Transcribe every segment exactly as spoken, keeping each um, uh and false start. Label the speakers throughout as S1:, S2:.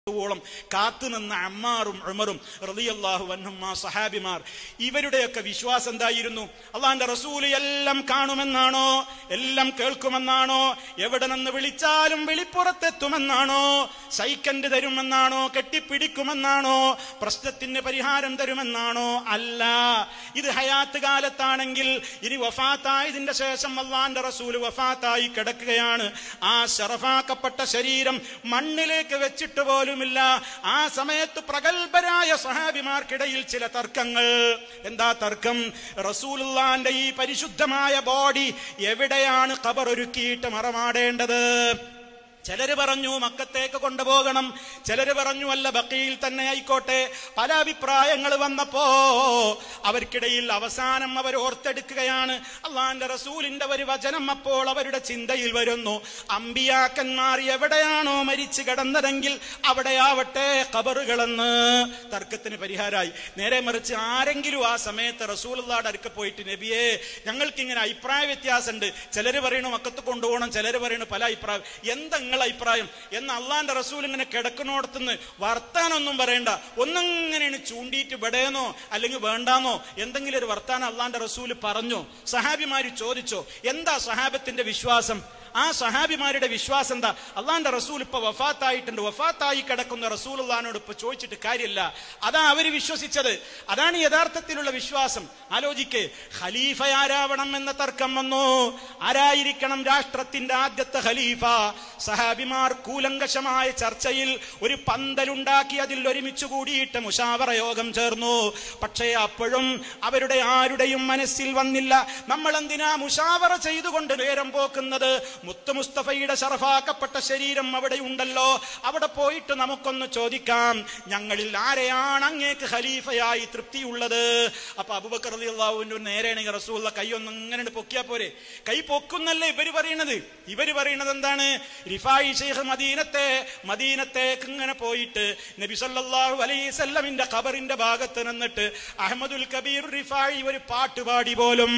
S1: ോളം കാത്തുനിന്ന അമ്മാറും ഉമറും റളിയല്ലാഹു അൻഹുമാ സഹാബിമാർ, ഇവരുടെയൊക്കെ വിശ്വാസം എന്തായിരുന്നു? അള്ളാന്റെ റസൂൽ എല്ലാം കാണുമെന്നാണോ? എല്ലാം കേൾക്കുമെന്നാണോ? എവിടെ നിന്ന് വിളിച്ചാലും വിളിപ്പുറത്തെത്തുമെന്നാണോ? സൈക്കൻഡ് തരുമെന്നാണോ? കെട്ടിപ്പിടിക്കുമെന്നാണോ? പ്രശ്നത്തിന് പരിഹാരം തരുമെന്നാണോ? അല്ല. ഇത് ഹയാത്ത് കാലത്താണെങ്കിൽ, ഇനി വഫാത്തായതിന്റെ ശേഷം അള്ളാന്റെ റസൂൽ വഫാത്തായി കിടക്കുകയാണ്. ആ ശറഫാക്കപ്പെട്ട ശരീരം മണ്ണിലേക്ക് വെച്ചിട്ട് പോലും ആ സമയത്ത് പ്രഗൽഭരായ സഹാബിമാർക്കിടയിൽ ചില തർക്കങ്ങൾ. എന്താ തർക്കം? റസൂലുള്ളാന്റെ ഈ പരിശുദ്ധമായ ബോഡി എവിടെയാണ് ഖബർ ഒരുക്കിയിട്ട് മറമാടേണ്ടത്? ചിലര് പറഞ്ഞു മക്കത്തേക്ക് കൊണ്ടുപോകണം, ചിലര് പറഞ്ഞു അല്ല ബഖീയിൽ തന്നെ ആയിക്കോട്ടെ. പല അഭിപ്രായങ്ങൾ വന്നപ്പോ അവർക്കിടയിൽ അവസാനം അവർ ഓർത്തെടുക്കുകയാണ് അള്ളാന്റെ റസൂലിന്റെ ഒരു വചനം. അപ്പോൾ അവരുടെ ചിന്തയിൽ വരുന്നു, അമ്പിയാക്കന്മാർ എവിടെയാണോ മരിച്ചു കിടന്നതെങ്കിൽ അവിടെയാവട്ടെ ഖബറുകളെന്ന്. തർക്കത്തിന് പരിഹാരമായി. നേരെ മറിച്ച് ആരെങ്കിലും ആ സമയത്ത് റസൂലുള്ളാഹിയുടെ അടുക്ക പോയിട്ട്, നബിയേ ഞങ്ങൾക്കിങ്ങനെ അഭിപ്രായ വ്യത്യാസമുണ്ട്, ചിലര് പറയണു മക്കത്ത് കൊണ്ടുപോകണം, ചിലര് പറയണു പല അഭിപ്രായം, എന്താ അഭിപ്രായം എന്ന് അള്ളാന്റെ റസൂൽ ഇങ്ങനെ കിടക്കണോടത്തുനിന്ന് വർത്താനൊന്നും പറയണ്ട, ഒന്നിങ്ങനെയാണ് ചൂണ്ടിയിട്ട് വിടേന്നോ അല്ലെങ്കിൽ വേണ്ടാന്നോ എന്തെങ്കിലും ഒരു വർത്താനം അള്ളാന്റെ റസൂൽ പറഞ്ഞു. സഹാബിമാര് ചോദിച്ചോ എന്താ സഹാബത്തിന്റെ വിശ്വാസം? ആ സഹാബിമാരുടെ വിശ്വാസം എന്താ? അള്ളാന്റെ റസൂൽ ഇപ്പൊ വഫാത്തായിട്ടുണ്ട്, വഫാത്തായി കിടക്കുന്ന റസൂലുള്ളാഹിനോട് ഇപ്പൊ ചോദിച്ചിട്ട് കാര്യമില്ല. അതാ അവര് വിശ്വസിച്ചത്, അതാണ് യഥാർത്ഥത്തിലുള്ള വിശ്വാസം. ആലോചിക്കേ, ഖലീഫ ആരാവണം എന്ന തർക്കം വന്നു. ആരായിരിക്കണം രാഷ്ട്രത്തിന്റെ ആദ്യത്തെ ഖലീഫ? സഹാബിമാർ കൂലങ്കഷമായ ചർച്ചയിൽ ഒരു പന്തലുണ്ടാക്കി അതിൽ ഒരുമിച്ച് കൂടിയിട്ട് മുശാവറ യോഗം ചേർന്നു. പക്ഷേ അപ്പോഴും അവരുടെ ആരുടെയും മനസ്സിൽ വന്നില്ല, നമ്മൾ എന്തിനാ മുശാവറ ചെയ്തുകൊണ്ട് നേരം പോക്കുന്നത്? മുത്ത് മുസ്തഫയുടെ ശറഫാക്കപ്പെട്ട ശരീരം അവിടെ ഉണ്ടല്ലോ, അവിടെ പോയിട്ട് നമുക്കൊന്ന് ചോദിക്കാം, ഞങ്ങളിൽ ആരെയാണ് അങ്ങേക്ക് ഖലീഫയായി തൃപ്തിയുള്ളത്? അപ്പൊ അബൂബക്കർ റളിയല്ലാഹു അൻഹു നേരെയാണെങ്കിൽ റസൂലുള്ള കൈ ഒന്ന് ഇങ്ങനെ പൊക്കിയാ പോരെ? കൈ പൊക്കുന്നല്ലേ ഇവര് പറയണത്? ഇവര് പറയണത് എന്താണ്? റിഫായി ശൈഖ് മദീനത്തെ മദീനത്തേക്ക് ഇങ്ങനെ പോയിട്ട് നബി സല്ലല്ലാഹു അലൈഹി വസല്ലമിന്റെ ഖബറിന്റെ ഭാഗത്ത് നിന്നിട്ട് അഹ്മദുൽ കബീർ റിഫായി ഒരു പാട്ടുപാടി പോലും.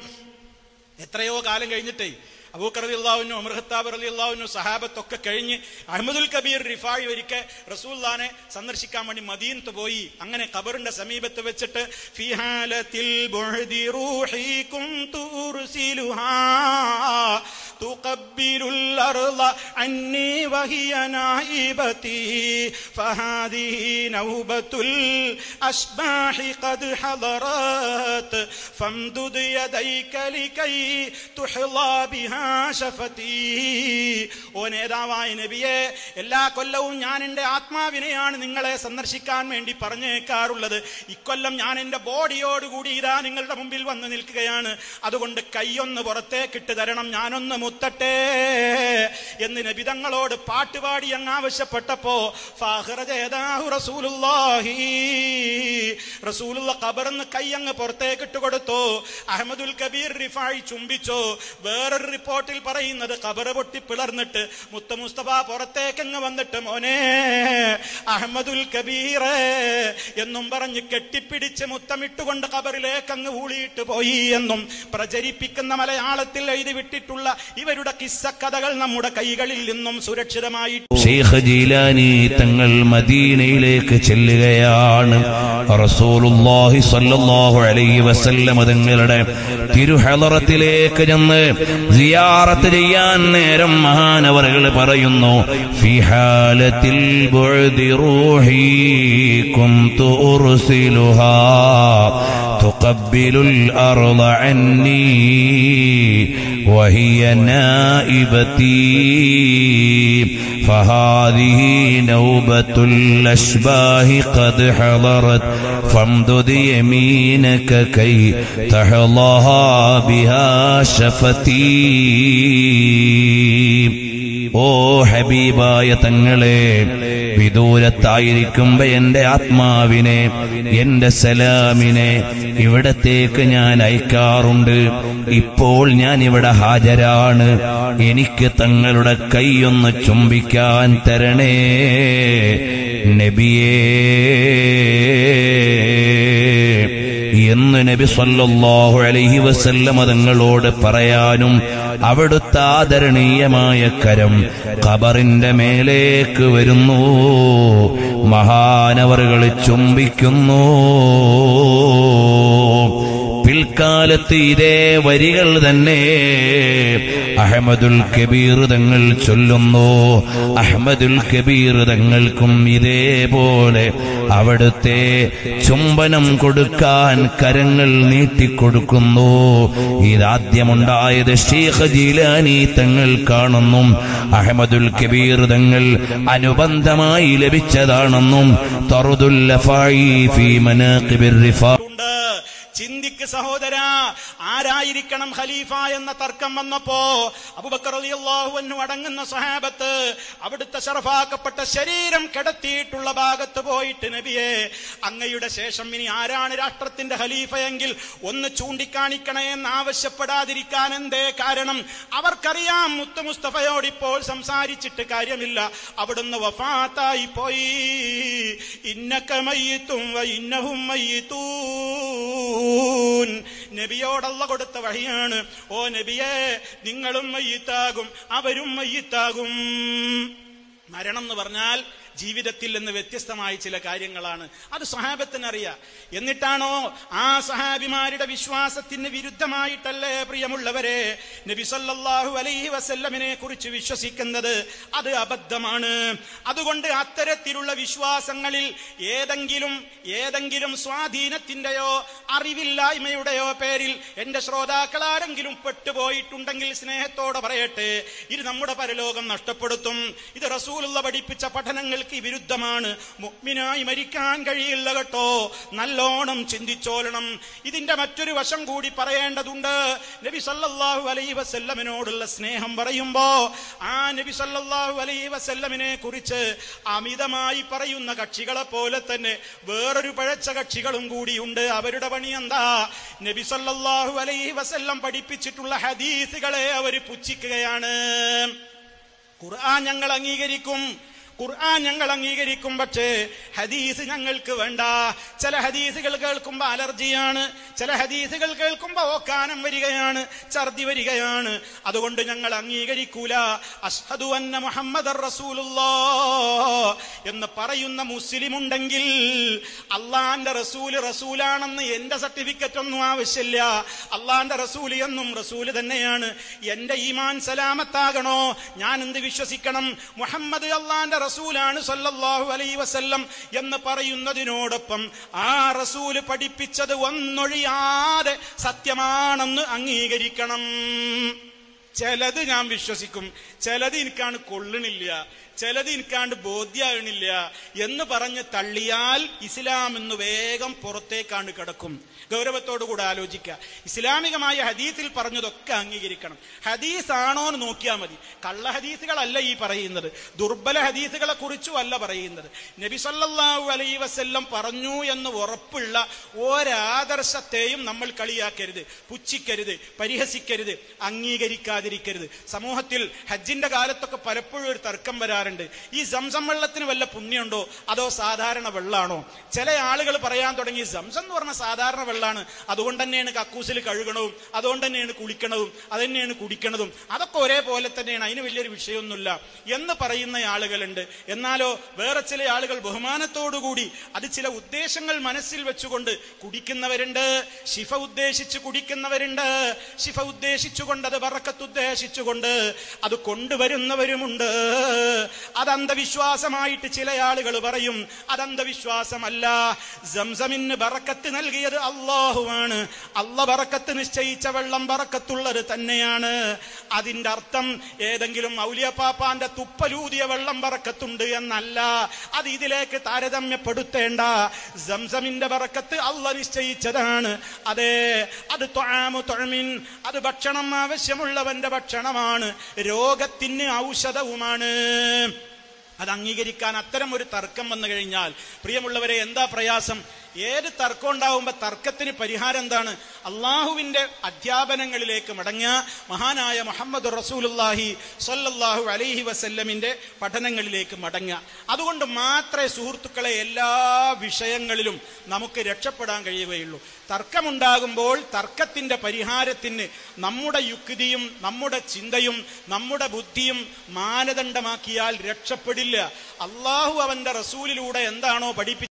S1: എത്രയോ കാലം കഴിഞ്ഞിട്ടേ അബൂബക്കർ റളിയല്ലാഹു അൻഹു, ഉമർ ഖത്താബ് റളിയല്ലാഹു അൻഹു, സഹാബത്തൊക്കെ കഴിഞ്ഞ് അഹ്മദുൽ കബീർ റിഫായി ഒരിക്കൽ റസൂലുള്ളാഹിനെ സന്ദർശിക്കാൻ വേണ്ടി മദീനത്ത് പോയി. അങ്ങനെ ഖബറിന്റെ സമീപത്ത് വെച്ചിട്ട് ഫീ ഹാലത്തിൽ ബുഅദി റൂഹി കുന്തു ഉർസിലുഹാ തുഖബ്ബിലുൽ അർള അന്നി വഹിയ നായിബതി ഫഹാദിഹി നൗബത്തുൽ അസ്ബാഹി ഖദ് ഹദറത് ഫംദുദ് യദൈക ലികൈ തുഹ്ളാ ബിഹാ. ഓ നേതാവായ നബിയെ, എല്ലാ കൊല്ലവും ഞാൻ എന്റെ ആത്മാവിനെയാണ് നിങ്ങളെ സന്ദർശിക്കാൻ വേണ്ടി പറഞ്ഞേക്കാറുള്ളത്. ഇക്കൊല്ലം ഞാൻ എന്റെ ബോഡിയോടുകൂടി ഇതാ നിങ്ങളുടെ മുമ്പിൽ വന്ന് നിൽക്കുകയാണ്. അതുകൊണ്ട് കൈയൊന്ന് പുറത്തേക്കിട്ട് തരണം, ഞാനൊന്ന് മുത്തട്ടെ എന്ന് നബി തങ്ങളോട് പാട്ടുപാടി അങ്ങ് ആവശ്യപ്പെട്ടപ്പോ റസൂലുള്ളാഹി റസൂലുള്ള ഖബറിന്ന് കൈ അങ്ങ് പുറത്തേക്കിട്ട് കൊടുത്തു. അഹ്മദുൽ കബീർ റിഫായി ചുംബിച്ചു. വേറൊരു റിപ്പോർട്ടിൽ പറയുന്നത് ഖബർ പൊട്ടി പിളർന്നിട്ട് മുത്ത മുസ്തഫ പുറത്തേക്കങ്ങ് വന്നിട്ട് മോനെ അഹ്മദുൽ കബീർ എന്നും പറഞ്ഞ് കെട്ടിപ്പിടിച്ച് മുത്തമിട്ടുകൊണ്ട് ഖബറിലേക്ക് അങ്ങ് ഊളിയിട്ട് പോയി എന്നും പ്രചരിപ്പിക്കുന്ന മലയാളത്തിൽ എഴുതി വിട്ടിട്ടുള്ള ഇവരുടെ കിസ്സക്കഥകൾ നമ്മുടെ കൈകളിൽ നിന്നും സുരക്ഷിതമായി.
S2: ശൈഖ് ജീലാനി തങ്ങൾ മദീനയിലേക്ക് ചെല്ലുകയാണ്. റസൂലുള്ളാഹി സ്വല്ലല്ലാഹു അലൈഹി വസല്ലം തങ്ങളുടെ തിരുഹളറത്തിലേക്ക് ചെന്ന് സിയാറത്ത് ചെയ്യാൻ നേരം മഹാനവറുകൾ പറയുന്നു, ഫീ ഹാലത്തിൽ ബുഅദി റൂഹി കുന്തു ഉർസിലുഹാ തുഖബ്ബിലുൽ അർള അന്നി വഹിയ നായിബതി ഫഹാദിഹി നൗബത്തുൽ അശ്ബാഹി ഖദ് ഹളറത് ഫംദുദ് യമീനക കൈ തഹ്ളാ ബിഹാ ശഫതി. ഓ ഹബീബായ തങ്ങളെ, വിദൂരത്തായിരിക്കുമ്പോ എന്റെ ആത്മാവിനെ, എന്റെ സലാമിനെ ഇവിടത്തേക്ക് ഞാൻ അയക്കാറുണ്ട്. ഇപ്പോൾ ഞാൻ ഇവിടെ ഹാജരാണ്, എനിക്ക് തങ്ങളുടെ കൈയൊന്ന് ചുംബിക്കാൻ തരണേ നബിയേ എന്ന് നബി സല്ലല്ലാഹു അലൈഹി വസല്ലം തങ്ങളോട് പറയാനും അവിടുത്തെ ആദരണീയമായ കരം ഖബറിന്റെ മേലേക്ക് വരുന്നു. മഹാനവറുകൾ ചുംബിക്കുന്നു. പിൽക്കാലത്ത് ഇതേ വരികൾ തന്നെ അഹ്മദുൽ കബീർ തങ്ങൾ ചൊല്ലുന്നു. അഹ്മദുൽ കബീർ തങ്ങൾക്കും ഇതേപോലെ അവിടുത്തെ ചുംബനം കൊടുക്കാൻ കരങ്ങൾ നീട്ടിക്കൊടുക്കുന്നു. ഇതാദ്യമുണ്ടായത് ശൈഖ് ജീലാനി തങ്ങൾ കാണുന്നു. അഹ്മദുൽ കബീർ തങ്ങൾ അനുബന്ധമായി ലഭിച്ചതാണെന്നും തറുദുൽ ലഫായി ഫീ മനാഖിബിർ റിഫാ.
S1: ചിന്തിക്ക് സഹോദര, ആരായിരിക്കണം ഖലീഫ എന്ന തർക്കം വന്നപ്പോ അബൂബക്കർ റളിയല്ലാഹു അൻഹു അടങ്ങുന്ന സ്വഹാബത്ത് അവിടുത്തെ ശറഫാക്കപ്പെട്ട ശരീരം കിടത്തിയിട്ടുള്ള ഭാഗത്ത് പോയിട്ട് നബിയെ, അങ്ങയുടെ ശേഷം ഇനി ആരാണ് രാഷ്ട്രത്തിന്റെ ഖലീഫയെങ്കിൽ ഒന്ന് ചൂണ്ടിക്കാണിക്കണേ എന്ന് ആവശ്യപ്പെടാതിരിക്കാൻ എന്തേ കാരണം? അവർക്കറിയാം മുത്ത് മുസ്തഫയോട് ഇപ്പോൾ സംസാരിച്ചിട്ട് കാര്യമില്ല, അവിടുന്ന് വഫാത്തായി പോയി. ഇന്നക മയ്യിത്തും വ ഇന്നഹും മയ്യിത്തൂൻ. നബിയോടല്ല കൊടുത്ത വഹിയാണ്, ഓ നബിയെ, നിങ്ങളും മയ്യിത്താകും അവരും മയ്യിത്താകും. മരണം എന്ന് പറഞ്ഞാൽ ജീവിതത്തിൽ നിന്ന് വ്യത്യസ്തമായ ചില കാര്യങ്ങളാണ്. അത് സ്വഹാബത്തിനറിയാം. എന്നിട്ടാണോ ആ സഹാബിമാരുടെ വിശ്വാസത്തിന് വിരുദ്ധമായിട്ടല്ലേ പ്രിയമുള്ളവരെ നബി സല്ലല്ലാഹു അലൈഹി വസല്ലമിനെ കുറിച്ച് വിശ്വസിക്കുന്നത്? അത് അബദ്ധമാണ്. അതുകൊണ്ട് അത്തരത്തിലുള്ള വിശ്വാസങ്ങളിൽ ഏതെങ്കിലും ഏതെങ്കിലും സ്വാധീനത്തിന്റെയോ അറിവില്ലായ്മയുടെയോ പേരിൽ എന്റെ ശ്രോതാക്കളാരെങ്കിലും പെട്ടുപോയിട്ടുണ്ടെങ്കിൽ സ്നേഹത്തോടെ പറയട്ടെ, ഇത് നമ്മുടെ പരലോകം നഷ്ടപ്പെടുത്തും. ഇത് റസൂലുള്ള പഠിപ്പിച്ച പഠനങ്ങൾ വിരുദ്ധമാണ്. മുഅ്മിനായി മരിക്കാൻ കഴിയില്ല കേട്ടോ. നല്ലോണം ചിന്തിച്ചോളണം. ഇതിന്റെ മറ്റൊരു വശം കൂടി പറയേണ്ടതുണ്ട്. നബി സല്ലല്ലാഹു അലൈഹി വസല്ലമിനോടുള്ള സ്നേഹം പറയുമ്പോ ആ നബി സല്ലല്ലാഹു അലൈഹി വസല്ലമിനെ കുറിച്ച് അമിതമായി പറയുന്ന കക്ഷികളെ പോലെ തന്നെ വേറൊരു പഴച്ച കക്ഷികളും കൂടിയുണ്ട്. അവരുടെ പണി എന്താ? നബി സല്ലല്ലാഹു അലൈഹി വസല്ലം പഠിപ്പിച്ചിട്ടുള്ള ഹദീസുകളെ അവർ പുച്ഛിക്കുകയാണ്. ഖുർആൻ ഞങ്ങൾ അംഗീകരിക്കും, ഖുർആൻ ഞങ്ങൾ അംഗീകരിക്കും, പക്ഷേ ഹദീസ് ഞങ്ങൾക്ക് വേണ്ട. ചില ഹദീസുകൾ കേൾക്കുമ്പോ അലർജിയാണ്, ചില ഹദീസുകൾ കേൾക്കുമ്പോ ഓക്കാനം വരികയാണ്, ഛർദി വരികയാണ്. അതുകൊണ്ട് ഞങ്ങൾ അംഗീകരിക്കൂല. അഷ്ഹദു അന്ന മുഹമ്മദർ റസൂലുള്ളാഹ് എന്ന് പറയുന്ന മുസ്ലിം ഉണ്ടെങ്കിൽ അള്ളാന്റെ റസൂല് റസൂലാണെന്ന് എന്റെ സർട്ടിഫിക്കറ്റ് ഒന്നും ആവശ്യമില്ല. അള്ളാന്റെ റസൂല് എന്നും റസൂല് തന്നെയാണ്. എന്റെ ഈമാൻ സലാമത്താകണോ? ഞാൻ എന്ത് വിശ്വസിക്കണം? മുഹമ്മദ് അള്ളാന്റെ റസൂലാണ് സല്ലല്ലാഹു അലൈഹി വസല്ലം എന്ന് പറയുന്നതിനോടൊപ്പം ആ റസൂല് പഠിപ്പിച്ചത് ഒന്നൊഴിയാതെ സത്യമാണെന്ന് അംഗീകരിക്കണം. ചിലത് ഞാൻ വിശ്വസിക്കും, ചിലത് എനിക്കാണ് കൊള്ളണില്ല, ചിലത് എനിക്കാണ്ട് ബോധ്യാകണില്ല എന്ന് പറഞ്ഞ് തള്ളിയാൽ ഇസ്ലാം എന്ന് വേഗം പുറത്തേക്കാണ്ട് കിടക്കും. ഗൗരവത്തോടു കൂടെ ആലോചിക്കുക. ഇസ്ലാമികമായ ഹദീസിൽ പറഞ്ഞതൊക്കെ അംഗീകരിക്കണം. ഹദീസ് ആണോ എന്ന് നോക്കിയാൽ മതി. കള്ള ഹദീസുകളല്ല ഈ പറയുന്നത്, ദുർബല ഹദീസുകളെ കുറിച്ചും അല്ല പറയുന്നത്. നബി സല്ലല്ലാഹു അലൈഹി വസല്ലം പറഞ്ഞു എന്ന് ഉറപ്പുള്ള ഒരാദർശത്തെയും നമ്മൾ കളിയാക്കരുത്, പുച്ഛിക്കരുത്, പരിഹസിക്കരുത്, അംഗീകരിക്കാതിരിക്കരുത്. സമൂഹത്തിൽ ഹജ്ജിന്റെ കാലത്തൊക്കെ പലപ്പോഴും ഒരു തർക്കം വരാറുണ്ട്. ഈ സംസം വെള്ളത്തിന് വല്ല പുണ്യമുണ്ടോ അതോ സാധാരണ വെള്ളാണോ? ചില ആളുകൾ പറയാൻ തുടങ്ങി സംസം എന്ന് പറഞ്ഞ സാധാരണ വെള്ളമാണ്, അതുകൊണ്ട് തന്നെയാണ് കക്കൂസിൽ കഴുകണതും, അതുകൊണ്ട് തന്നെയാണ് കുളിക്കണതും, അത് തന്നെയാണ് കുടിക്കണതും, അതൊക്കെ ഒരേപോലെ തന്നെയാണ്, അതിന് വലിയൊരു വിഷയമൊന്നുമില്ല എന്ന് പറയുന്ന ആളുകളുണ്ട്. എന്നാലോ വേറെ ചില ആളുകൾ ബഹുമാനത്തോടുകൂടി അത് ചില ഉദ്ദേശങ്ങൾ മനസ്സിൽ വെച്ചുകൊണ്ട് കുടിക്കുന്നവരുണ്ട്, ശിഫ ഉദ്ദേശിച്ച് കുടിക്കുന്നവരുണ്ട്, ശിഫ ഉദ്ദേശിച്ചുകൊണ്ട് അത് ബറക്കത്ത് ഉദ്ദേശിച്ചുകൊണ്ട് അത് കൊണ്ടുവരുന്നവരുമുണ്ട്. അത് അന്ധവിശ്വാസമായിട്ട് ചില ആളുകൾ പറയും. അത് അന്ധവിശ്വാസമല്ല. സംസമിന് ബറക്കത്ത് നൽകിയത് അല്ലാഹുവാണ്. അല്ല ബറക്കത്ത് നിശ്ചയിച്ച വെള്ളം ബറക്കത്തുള്ളത് തന്നെയാണ്. അതിന്റെ അർത്ഥം ഏതെങ്കിലും ഔലിയപ്പാപ്പാന്റെ തുപ്പലൂതിയ വെള്ളം ബറക്കത്തുണ്ട് എന്നല്ല. അത് ഇതിലേക്ക് താരതമ്യപ്പെടുത്തേണ്ട. സംസമിന്റെ ബറക്കത്ത് അല്ല നിശ്ചയിച്ചതാണ്. അതെ, അത് ത്വആമു ത്വഅമിൻ, അത് ഭക്ഷണം ആവശ്യമുള്ളവന്റെ ഭക്ഷണമാണ്, രോഗത്തിന് ഔഷധവുമാണ്. അത് അംഗീകരിക്കാൻ അത്തരം ഒരു തർക്കം വന്നു കഴിഞ്ഞാൽ പ്രിയമുള്ളവരെ എന്താ പ്രയാസം? ഏത് തർക്കം ഉണ്ടാവുമ്പോ തർക്കത്തിന് പരിഹാരം എന്താണ്? അള്ളാഹുവിന്റെ അധ്യാപനങ്ങളിലേക്ക് മടങ്ങുക, മഹാനായ മുഹമ്മദ് റസൂലുള്ളാഹി സ്വല്ലല്ലാഹു അലൈഹി വസല്ലമിന്റെ പഠനങ്ങളിലേക്ക് മടങ്ങുക. അതുകൊണ്ട് മാത്രമേ സുഹൃത്തുക്കളെ എല്ലാ വിഷയങ്ങളിലും നമുക്ക് രക്ഷപ്പെടാൻ കഴിയുകയുള്ളൂ. തർക്കമുണ്ടാകുമ്പോൾ തർക്കത്തിന്റെ പരിഹാരത്തിന് നമ്മുടെ യുക്തിയും നമ്മുടെ ചിന്തയും നമ്മുടെ ബുദ്ധിയും മാനദണ്ഡമാക്കിയാൽ രക്ഷപ്പെടില്ല. അള്ളാഹു അവന്റെ റസൂലിലൂടെ എന്താണോ പഠിപ്പിച്ചത്